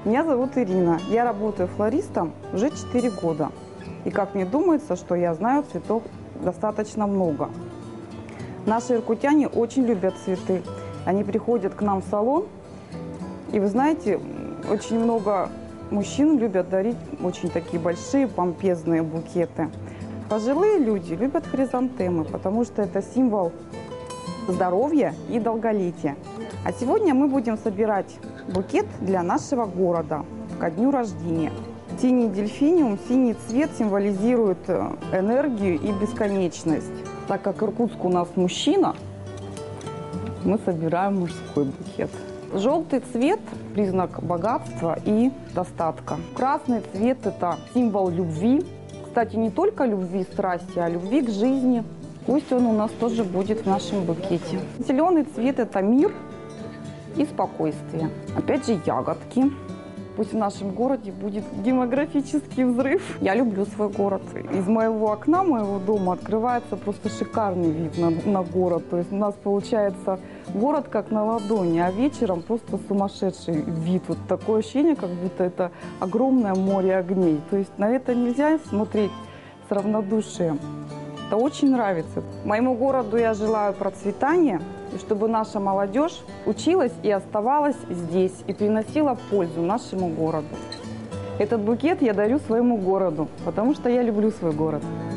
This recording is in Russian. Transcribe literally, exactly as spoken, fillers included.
Меня зовут Ирина. Я работаю флористом уже четыре года. И как мне думается, что я знаю цветов достаточно много. Наши иркутяне очень любят цветы. Они приходят к нам в салон. И вы знаете, очень много мужчин любят дарить очень такие большие помпезные букеты. Пожилые люди любят хризантемы, потому что это символ здоровья и долголетия. А сегодня мы будем собирать букет для нашего города ко дню рождения. Синий дельфиниум, синий цвет символизирует энергию и бесконечность. Так как Иркутск у нас мужчина, мы собираем мужской букет. Желтый цвет – признак богатства и достатка. Красный цвет – это символ любви. Кстати, не только любви и страсти, а любви к жизни. Пусть он у нас тоже будет в нашем букете. Зеленый цвет – это мир и спокойствие. Опять же, ягодки. Пусть в нашем городе будет демографический взрыв. Я люблю свой город. Из моего окна, моего дома открывается просто шикарный вид на, на город. То есть у нас получается город как на ладони, а вечером просто сумасшедший вид. Вот такое ощущение, как будто это огромное море огней. То есть на это нельзя смотреть с равнодушием. Это очень нравится. Моему городу я желаю процветания, и чтобы наша молодежь училась и оставалась здесь, и приносила пользу нашему городу. Этот букет я дарю своему городу, потому что я люблю свой город.